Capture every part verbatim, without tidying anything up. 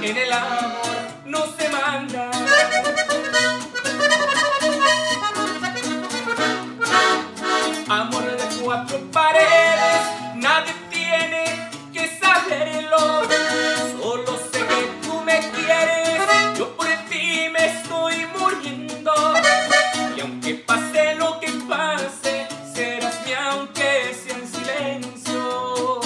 En el amor no se manda. Amor de cuatro paredes, nadie tiene que saberlo. Solo sé que tú me quieres, yo por ti me estoy muriendo. Y aunque pase lo que pase, serás mi aunque sea en silencio.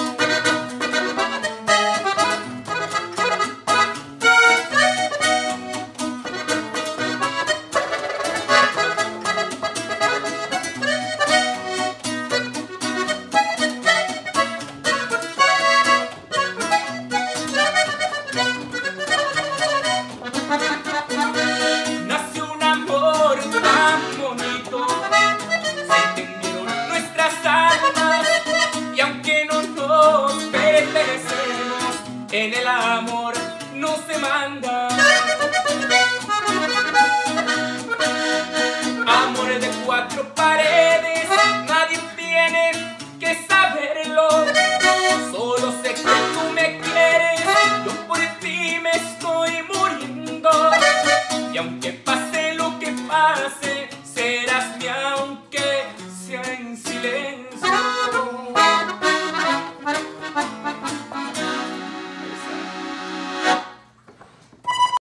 Nació un amor tan bonito, se entendieron nuestras almas, y aunque no nos pertenecemos, en el amor no se manda. Amor de cuatro paredes, nadie tiene que saberlo. Solo sé que tú me quieres, yo por ti me estoy muriendo. Y aunque